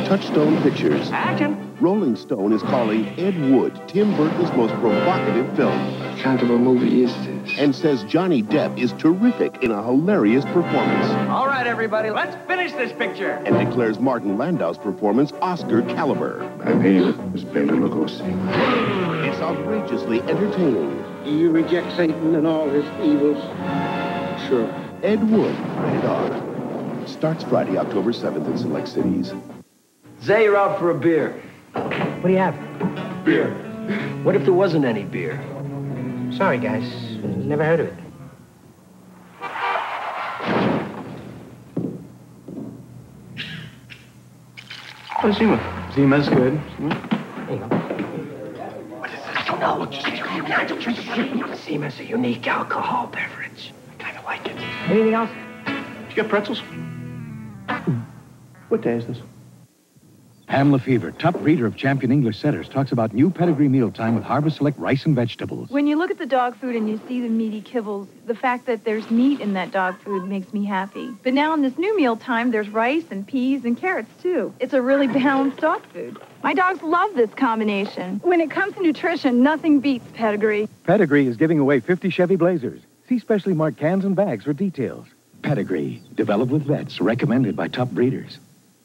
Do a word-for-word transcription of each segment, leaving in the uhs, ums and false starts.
Touchstone Pictures. Action! Rolling Stone is calling Ed Wood Tim Burton's most provocative film. What kind of a movie is this? And says Johnny Depp is terrific in a hilarious performance. All right, everybody, let's finish this picture. And declares Martin Landau's performance Oscar caliber. My name is Bela Lugosi. It's outrageously entertaining. Do you reject Satan and all his evils? Sure. Ed Wood, rated R. Starts Friday, October seventh in select cities. Zay, you're out for a beer. What do you have? Beer. What if there wasn't any beer? Sorry, guys. Never heard of it. Oh, Zima. Zima's good. Hmm? There you go. What is this? I don't know. Just I don't drink. Zima's a unique alcohol beverage. I kind of like it. Anything else? Did you get pretzels? What day is this? Pam Lefevre, top breeder of champion English setters, talks about new pedigree mealtime with Harvest Select rice and vegetables. When you look at the dog food and you see the meaty kibbles, the fact that there's meat in that dog food makes me happy. But now in this new mealtime, there's rice and peas and carrots, too. It's a really balanced dog food. My dogs love this combination. When it comes to nutrition, nothing beats pedigree. Pedigree is giving away fifty Chevy Blazers. See specially marked cans and bags for details. Pedigree, developed with vets, recommended by top breeders.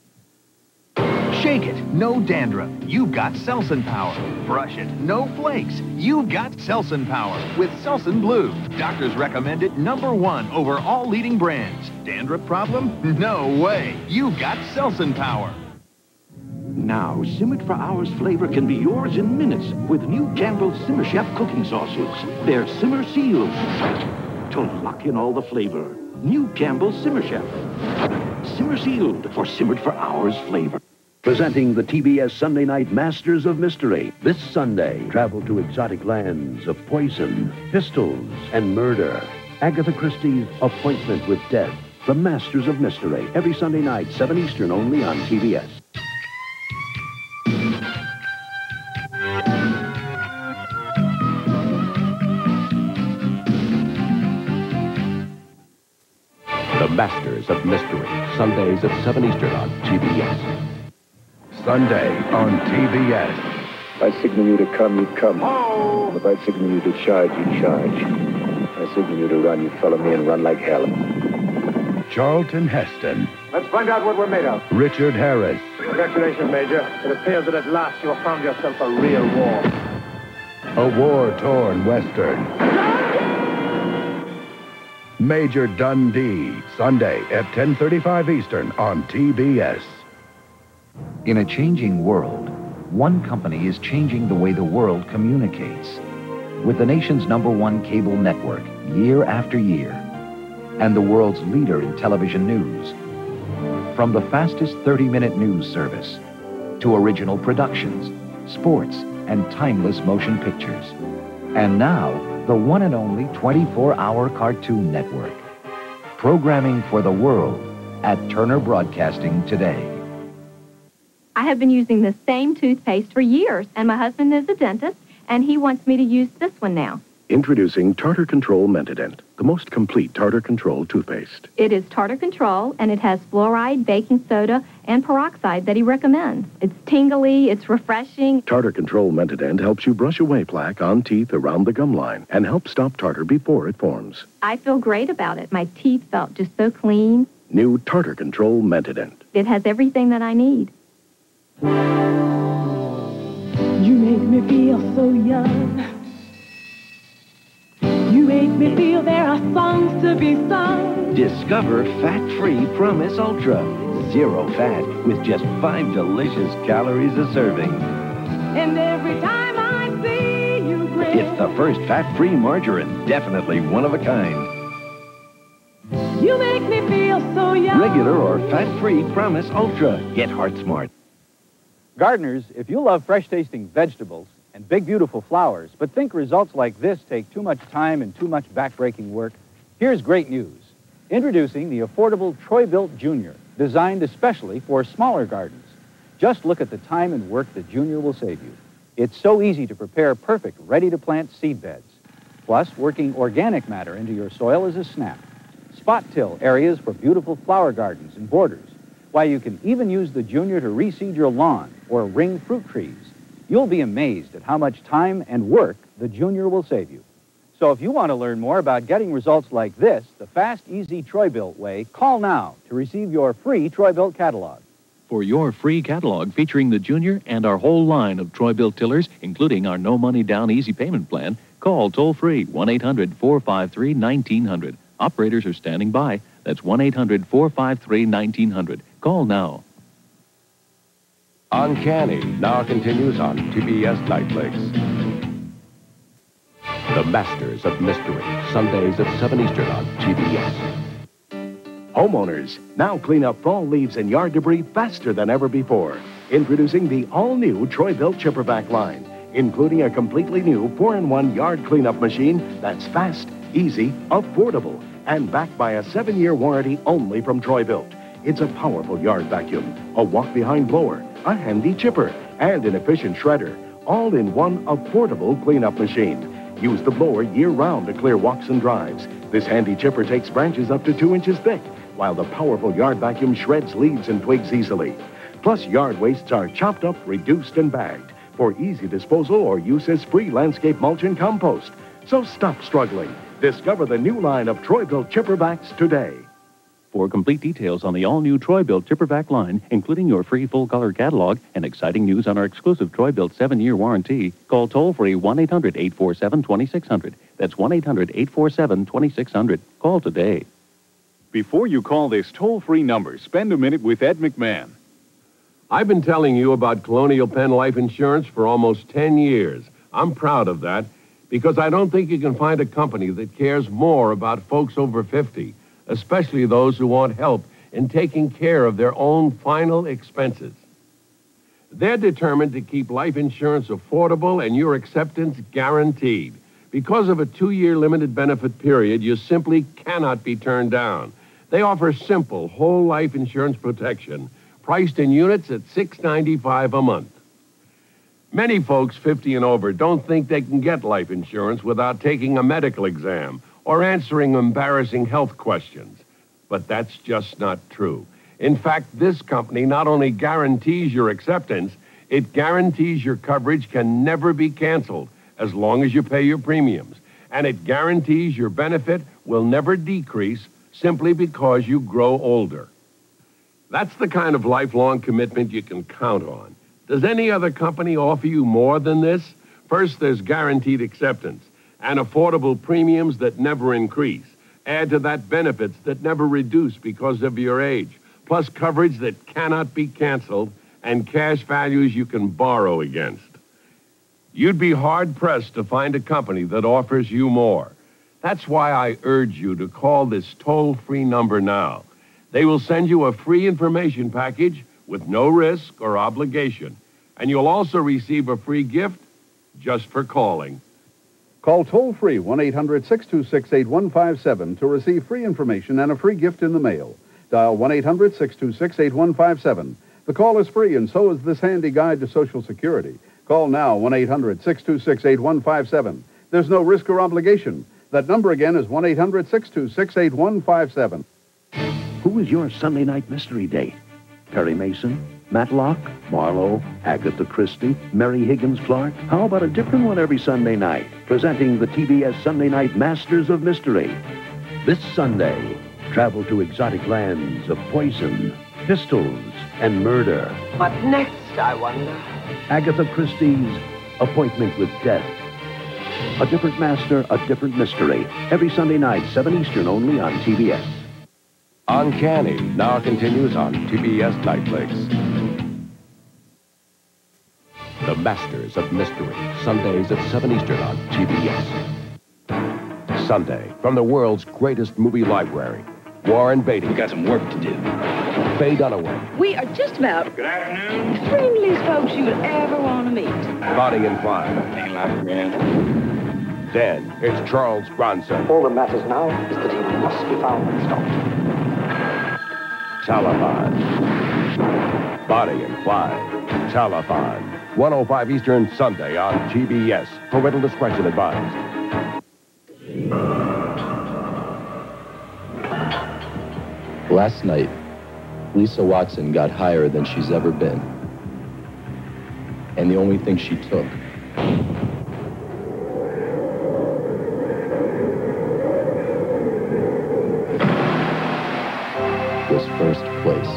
Shake it, no dandruff. You've got Selsun Power. Brush it, no flakes. You've got Selsun Power with Selsun Blue. Doctors recommend it number one over all leading brands. Dandruff problem? No way. You've got Selsun Power. Now, Simmered for Hours flavor can be yours in minutes with new Campbell's Simmer Chef cooking sauces. They're simmer sealed to lock in all the flavor. New Campbell's Simmer Chef. Simmer sealed for Simmered for Hours flavor. Presenting the T B S Sunday Night Masters of Mystery. This Sunday, travel to exotic lands of poison, pistols, and murder. Agatha Christie's Appointment with Death. The Masters of Mystery. Every Sunday night, seven Eastern, only on T B S. The Masters of Mystery. Sundays at seven Eastern on T B S. Sunday on T V S. If I signal you to come, you come. Oh! If I signal you to charge, you charge. If I signal you to run, you follow me and run like hell. Charlton Heston. Let's find out what we're made of. Richard Harris. Congratulations, Major. It appears that at last you have found yourself a real war. A war-torn Western. Major Dundee. Sunday at ten thirty-five Eastern on T B S. In a changing world, one company is changing the way the world communicates. With the nation's number one cable network, year after year, and the world's leader in television news. From the fastest thirty-minute news service to original productions, sports, and timeless motion pictures. And now, the one and only twenty-four hour Cartoon Network. Programming for the world at Turner Broadcasting today. I have been using the same toothpaste for years, and my husband is a dentist, and he wants me to use this one now. Introducing Tartar Control Mentadent, the most complete tartar control toothpaste. It is tartar control, and it has fluoride, baking soda, and peroxide that he recommends. It's tingly, it's refreshing. Tartar Control Mentadent helps you brush away plaque on teeth around the gum line and helps stop tartar before it forms. I feel great about it. My teeth felt just so clean. New Tartar Control Mentadent. It has everything that I need. You make me feel so young. You make me feel there are songs to be sung. Discover Fat-Free Promise Ultra. Zero fat with just five delicious calories a serving. And every time I see you grin, It's the first fat-free margarine. Definitely one of a kind. you make me feel so young. Regular or fat-free Promise Ultra. Get heart smart. Gardeners, if you love fresh-tasting vegetables and big, beautiful flowers, but think results like this take too much time and too much back-breaking work, here's great news. Introducing the affordable Troy-Bilt Junior, designed especially for smaller gardens. Just look at the time and work that Junior will save you. It's so easy to prepare perfect, ready-to-plant seed beds. Plus, working organic matter into your soil is a snap. Spot till areas for beautiful flower gardens and borders. Why, you can even use the Junior to reseed your lawn or ring fruit trees. You'll be amazed at how much time and work the Junior will save you. So if you want to learn more about getting results like this, the fast, easy Troy-Bilt way, call now to receive your free Troy-Bilt catalog. For your free catalog featuring the Junior and our whole line of Troy-Bilt tillers, including our no-money-down easy payment plan, call toll-free one eight hundred, four five three, nineteen hundred. Operators are standing by. That's one eight hundred, four five three, nineteen hundred. Call now. Uncanny now continues on T B S Nightflix. The Masters of Mystery, Sundays at seven Eastern on T B S. Homeowners, now clean up fall leaves and yard debris faster than ever before. Introducing the all-new Troy-Bilt Chippervac line, including a completely new four in one yard cleanup machine that's fast, easy, affordable, and backed by a seven-year warranty only from Troy-Bilt. It's a powerful yard vacuum, a walk-behind blower, a handy chipper, and an efficient shredder, all in one affordable cleanup machine. Use the blower year-round to clear walks and drives. This handy chipper takes branches up to two inches thick, while the powerful yard vacuum shreds leaves and twigs easily. Plus, yard wastes are chopped up, reduced, and bagged for easy disposal or use as free landscape mulch and compost. So stop struggling. Discover the new line of Troy-Bilt Chippervacs today. For complete details on the all-new Troy-Bilt Chippervac line, including your free full-color catalog and exciting news on our exclusive Troy-Bilt seven-year warranty, call toll-free one eight hundred, eight four seven, two six zero zero. That's one eight hundred, eight four seven, two six zero zero. Call today. Before you call this toll-free number, spend a minute with Ed McMahon. I've been telling you about Colonial Penn Life Insurance for almost ten years. I'm proud of that because I don't think you can find a company that cares more about folks over fifty, especially those who want help in taking care of their own final expenses. They're determined to keep life insurance affordable and your acceptance guaranteed. Because of a two-year limited benefit period, you simply cannot be turned down. They offer simple whole life insurance protection, priced in units at six dollars and ninety-five cents a month. Many folks fifty and over don't think they can get life insurance without taking a medical exam or answering embarrassing health questions. But that's just not true. In fact, this company not only guarantees your acceptance, it guarantees your coverage can never be canceled as long as you pay your premiums. And it guarantees your benefit will never decrease simply because you grow older. That's the kind of lifelong commitment you can count on. Does any other company offer you more than this? First, there's guaranteed acceptance and affordable premiums that never increase. Add to that benefits that never reduce because of your age, plus coverage that cannot be canceled and cash values you can borrow against. You'd be hard-pressed to find a company that offers you more. That's why I urge you to call this toll-free number now. They will send you a free information package with no risk or obligation, and you'll also receive a free gift just for calling. Call toll-free one eight hundred, six two six, eight one five seven to receive free information and a free gift in the mail. Dial one eight hundred, six two six, eight one five seven. The call is free, and so is this handy guide to Social Security. Call now, one eight hundred, six two six, eight one five seven. There's no risk or obligation. That number again is one eight hundred, six two six, eight one five seven. Who is your Sunday night mystery date? Perry Mason? Matlock? Marlowe? Agatha Christie? Mary Higgins Clark? How about a different one every Sunday night? Presenting the T B S Sunday Night Masters of Mystery. This Sunday, travel to exotic lands of poison, pistols, and murder. What next, I wonder? Agatha Christie's Appointment with Death. A different master, a different mystery. Every Sunday night, seven Eastern, only on T B S. Uncanny now continues on T B S Nightflix. The Masters of Mystery, Sundays at seven Eastern on T B S. Sunday, from the world's greatest movie library, Warren Beatty. We got some work to do. Faye Dunaway. We are just about Good afternoon. the friendliest folks you would ever want to meet. Bonnie and Clyde. Ain't like grand. Then it's Charles Bronson. All that matters now is that he must be found and stopped. Telefon. Bonnie and Clyde. Telefon. one oh five Eastern, Sunday on T B S. Parental discretion advised. Last night, Lisa Watson got higher than she's ever been. And the only thing she took was first place.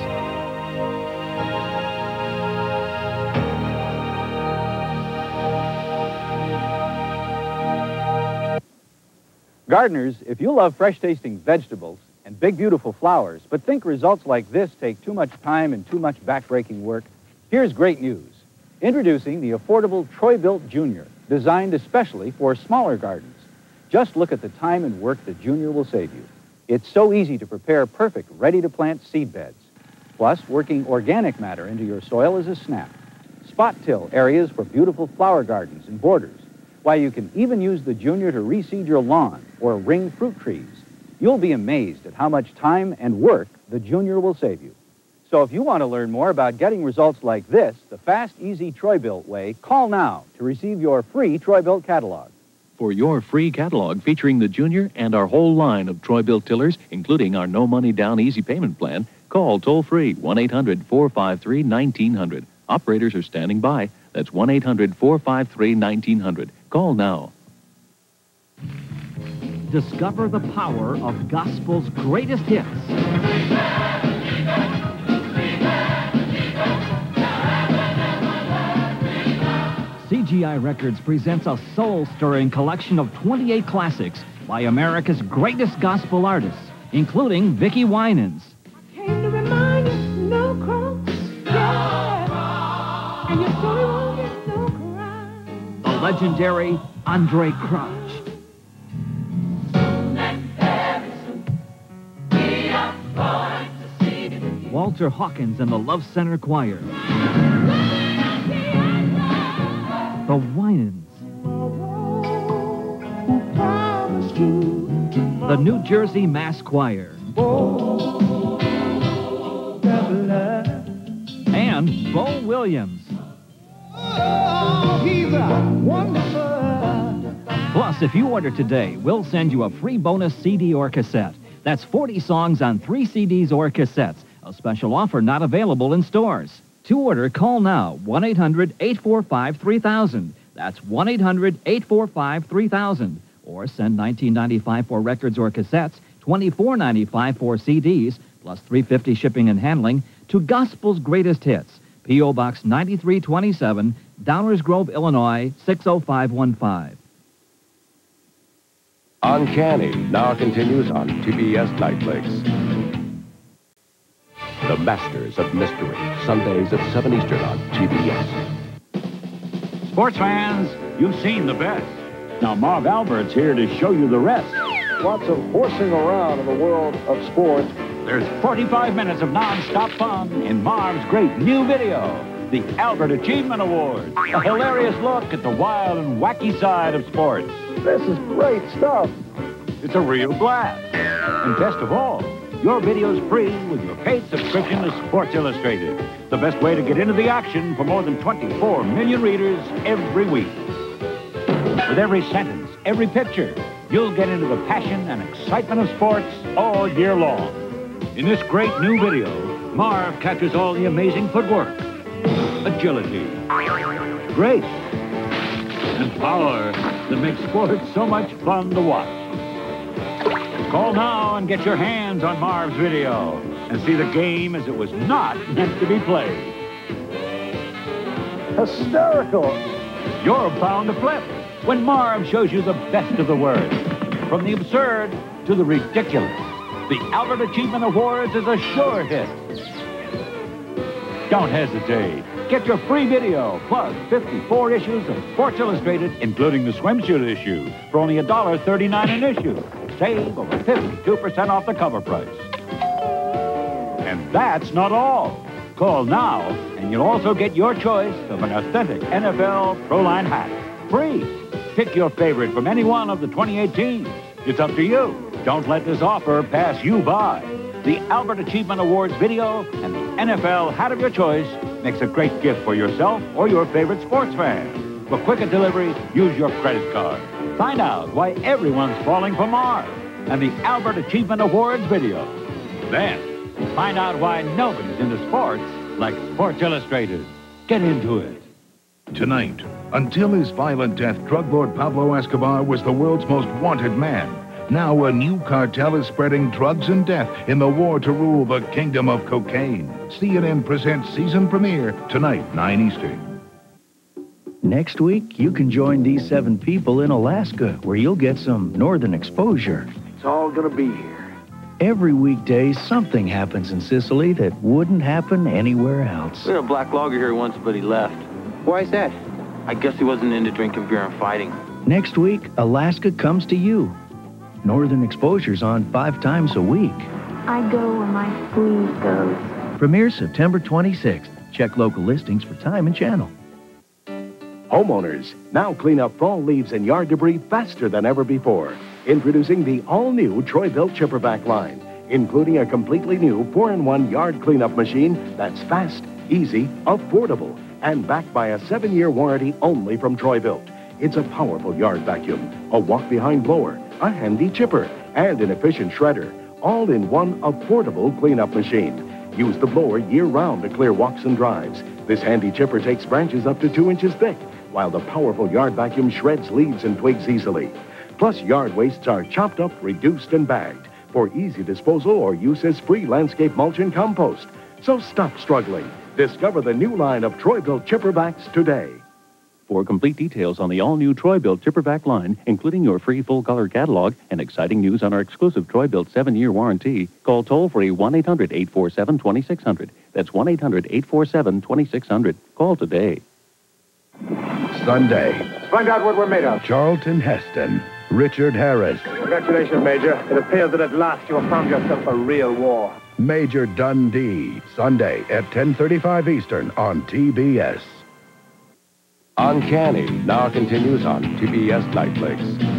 Gardeners, if you love fresh-tasting vegetables and big, beautiful flowers, but think results like this take too much time and too much back-breaking work, here's great news. Introducing the affordable Troy-Bilt Junior, designed especially for smaller gardens. Just look at the time and work the Junior will save you. It's so easy to prepare perfect, ready-to-plant seed beds. Plus, working organic matter into your soil is a snap. Spot till areas for beautiful flower gardens and borders. Why, you can even use the Junior to reseed your lawn or ring fruit trees. You'll be amazed at how much time and work the Junior will save you. So if you want to learn more about getting results like this, the fast, easy Troy-Bilt way, call now to receive your free Troy-Bilt catalog. For your free catalog featuring the Junior and our whole line of Troy-Bilt tillers, including our no-money-down easy payment plan, call toll-free one eight hundred, four five three, nineteen hundred. Operators are standing by. That's one eight hundred, four five three, nineteen hundred. Call now. Discover the power of gospel's greatest hits. C G I Records presents a soul-stirring collection of twenty-eight classics by America's greatest gospel artists, including Vicki Winans, Came to remind you, no cross, yeah. And your story won't get no cry. the legendary Andre Crouch, Walter Hawkins and the Love Center Choir, the Winans, the New Jersey Mass Choir, and Bo Williams. Plus, if you order today, we'll send you a free bonus C D or cassette. That's forty songs on three C Ds or cassettes. A special offer not available in stores. To order, call now, one eight hundred, eight four five, three thousand. That's one eight hundred, eight four five, three thousand. Or send nineteen ninety-five for records or cassettes, twenty-four ninety-five for C Ds, plus three hundred fifty dollars shipping and handling, to Gospel's Greatest Hits, P O. Box ninety-three twenty-seven, Downers Grove, Illinois, six oh five one five. Uncanny now continues on T B S Nightflix. The Masters of Mystery, Sundays at seven Eastern on T B S. Sports fans, you've seen the best. Now Marv Albert's here to show you the rest. Lots of horsing around in the world of sports. There's forty-five minutes of non-stop fun in Marv's great new video, the Albert Achievement Award. A hilarious look at the wild and wacky side of sports. This is great stuff. It's a real blast. And best of all, your video's free with your paid subscription to Sports Illustrated, the best way to get into the action for more than twenty-four million readers every week. With every sentence, every picture, you'll get into the passion and excitement of sports all year long. In this great new video, Marv captures all the amazing footwork, agility, grace, and power that makes sports so much fun to watch. Call now and get your hands on Marv's video and see the game as it was not meant to be played. Hysterical. You're bound to flip when Marv shows you the best of the words. From the absurd to the ridiculous, the Albert Achievement Awards is a sure hit. Don't hesitate. Get your free video, plus fifty-four issues of Sports Illustrated, including the swimsuit issue, for only one dollar thirty-nine an issue. Save over fifty-two percent off the cover price. And that's not all. Call now, and you'll also get your choice of an authentic N F L Pro-Line hat. Free. Pick your favorite from any one of the twenty-eight teams. It's up to you. Don't let this offer pass you by. The Albert Achievement Awards video and the N F L hat of your choice makes a great gift for yourself or your favorite sports fan. For quicker delivery, use your credit card. Find out why everyone's falling for Marv and the Albert Achievement Awards video. Then, Find out why nobody's into sports like Sports Illustrated. Get into it. Tonight, until his violent death, drug lord Pablo Escobar was the world's most wanted man. Now a new cartel is spreading drugs and death in the war to rule the kingdom of cocaine. C N N presents season premiere tonight, nine Eastern. Next week, you can join these seven people in Alaska, where you'll get some northern exposure. It's all gonna be here. Every weekday, something happens in Sicily that wouldn't happen anywhere else. We had a black logger here once, but he left. Why is that? I guess he wasn't into drinking beer and fighting. Next week, Alaska comes to you. Northern Exposure's on five times a week. I go where my sleeve goes. Premieres September twenty-sixth. Check local listings for time and channel. Homeowners, now clean up fall leaves and yard debris faster than ever before. Introducing the all-new Troy-Bilt Chippervac line, including a completely new four in one yard cleanup machine that's fast, easy, affordable, and backed by a seven-year warranty only from Troy-Bilt. It's a powerful yard vacuum, a walk-behind blower, a handy chipper, and an efficient shredder, all in one affordable cleanup machine. Use the blower year-round to clear walks and drives. This handy chipper takes branches up to two inches thick, while the powerful yard vacuum shreds leaves and twigs easily. Plus, yard wastes are chopped up, reduced, and bagged for easy disposal or use as free landscape mulch and compost. So stop struggling. Discover the new line of Troy-Bilt Chippervacs today. For complete details on the all-new Troy-Bilt Chippervac line, including your free full-color catalog and exciting news on our exclusive Troy-Bilt seven-year warranty, call toll-free one eight hundred eight four seven two six zero zero. That's one eight hundred eight four seven two six zero zero. Call today. Sunday, Find out what we're made of. Charlton Heston, Richard Harris, Congratulations, Major. It appears that at last you have found yourself a real war. Major Dundee, Sunday at ten thirty-five Eastern on T B S. Uncanny now continues on T B S Nightflix.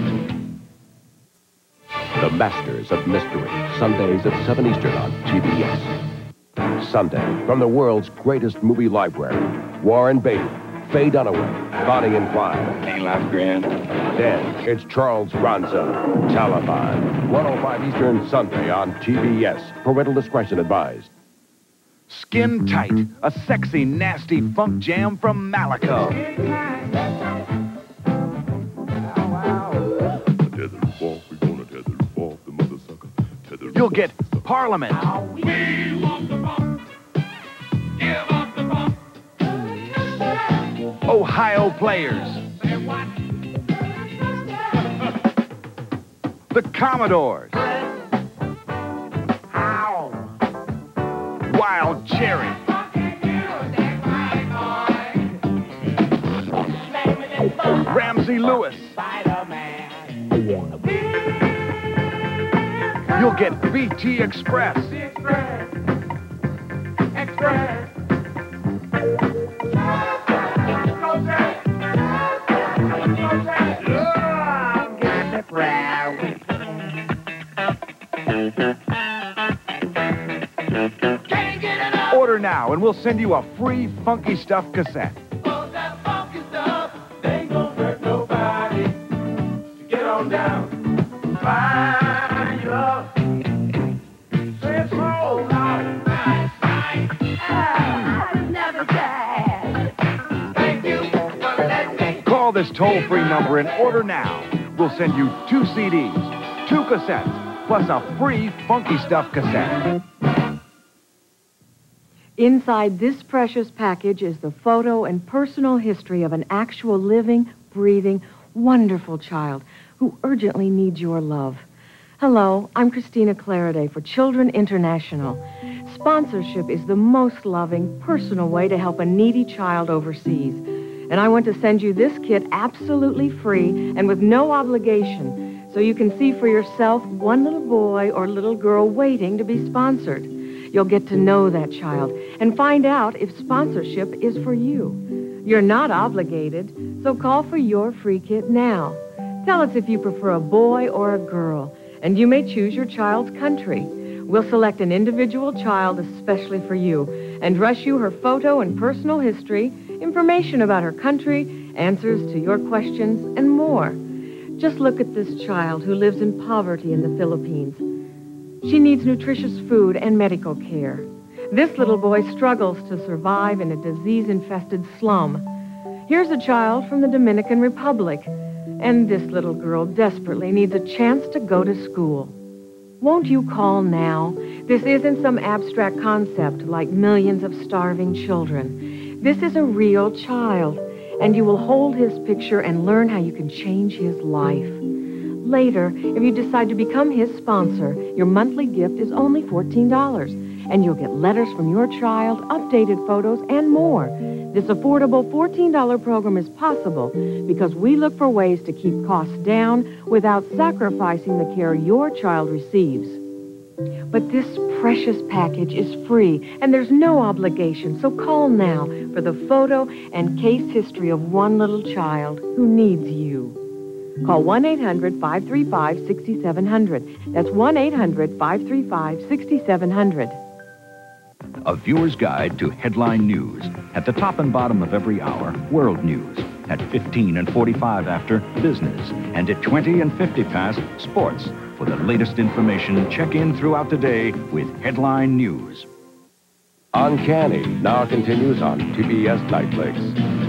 The Masters of Mystery, Sundays at seven Eastern on T B S. Sunday, from the world's greatest movie library, Warren Beatty, Faye Dunaway, Bonnie and Clyde. Ain't life grand? Then it's Charles Bronson, Taliban, one oh five Eastern Sunday on T B S. Parental discretion advised. Skin Tight, a sexy, nasty funk jam from Malaco. You'll get Parliament. Ohio Players. The Commodores. Wild Cherry. Ramsey Lewis. You'll get B T Express. Express. Order now, and we'll send you a free Funky Stuff cassette. Get on down. Find your love. Say it's all out. I'll never die. Thank you for letting me. Call this toll-free number and order now. We'll send you two C Ds, two cassettes, plus a free Funky Stuff cassette. Inside this precious package is the photo and personal history of an actual living, breathing, wonderful child who urgently needs your love. Hello, I'm Christina Claraday for Children International. Sponsorship is the most loving, personal way to help a needy child overseas. And I want to send you this kit absolutely free and with no obligation, so you can see for yourself one little boy or little girl waiting to be sponsored. You'll get to know that child and find out if sponsorship is for you. You're not obligated, so call for your free kit now. Tell us if you prefer a boy or a girl, and you may choose your child's country. We'll select an individual child especially for you and rush you her photo and personal history, information about her country, answers to your questions, and more. Just look at this child who lives in poverty in the Philippines. She needs nutritious food and medical care. This little boy struggles to survive in a disease-infested slum. Here's a child from the Dominican Republic, and this little girl desperately needs a chance to go to school. Won't you call now? This isn't some abstract concept like millions of starving children. This is a real child, and you will hold his picture and learn how you can change his life. Later, if you decide to become his sponsor, your monthly gift is only fourteen dollars, and you'll get letters from your child, updated photos, and more. This affordable fourteen dollar program is possible because we look for ways to keep costs down without sacrificing the care your child receives. But this precious package is free, and there's no obligation, so call now for the photo and case history of one little child who needs you. Call one eight hundred, five three five, six seven zero zero. That's one eight hundred, five three five, six seven zero zero. A viewer's guide to headline news. At the top and bottom of every hour, world news. At fifteen and forty-five after, business. And at twenty and fifty past, sports. For the latest information, check in throughout the day with headline news. Uncanny now continues on T B S Nightflix.